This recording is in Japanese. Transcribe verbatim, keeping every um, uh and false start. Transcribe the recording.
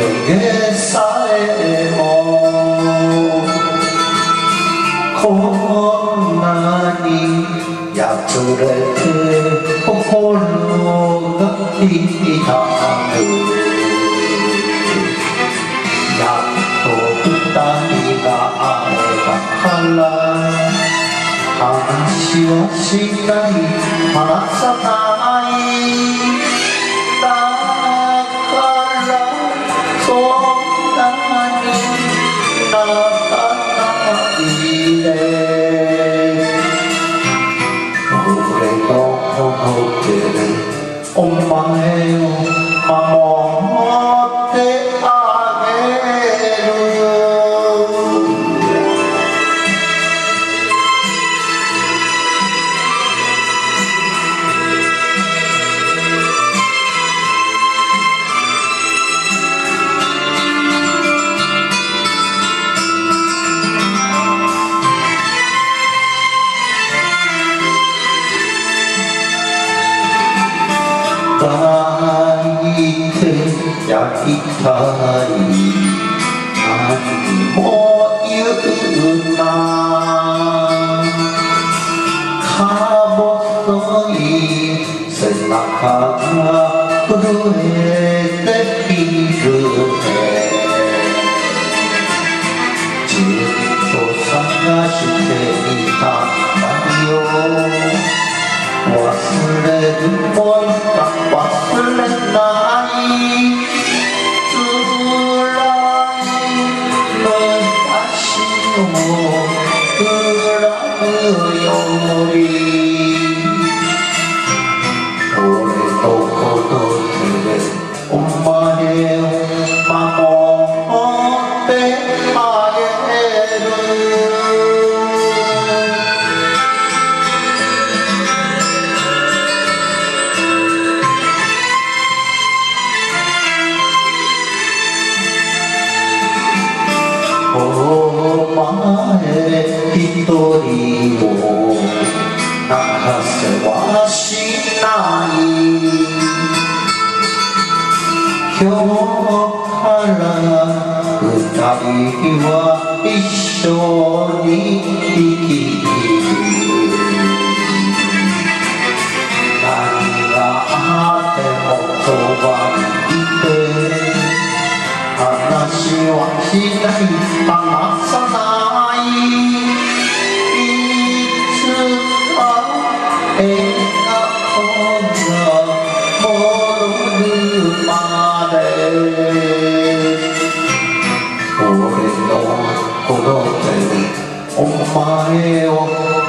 影さえもこんなにやつれて心が痛むやっと二人が会えたから話はしない話さないだからそんなに泣かないで俺の思ってるお前を守ってあげる抱いてやりたい何も言うなか細い背中が震えているねずっと探していたんだよ忘れるもんか忘れない辛い昔を恨むより俺のことでお前を守ってあげるお前一人を泣かせはしない今日から二人は一緒に生きる何があってもそばにいて話はしない話さないいつか笑顔が戻るまで俺のこの手にお前を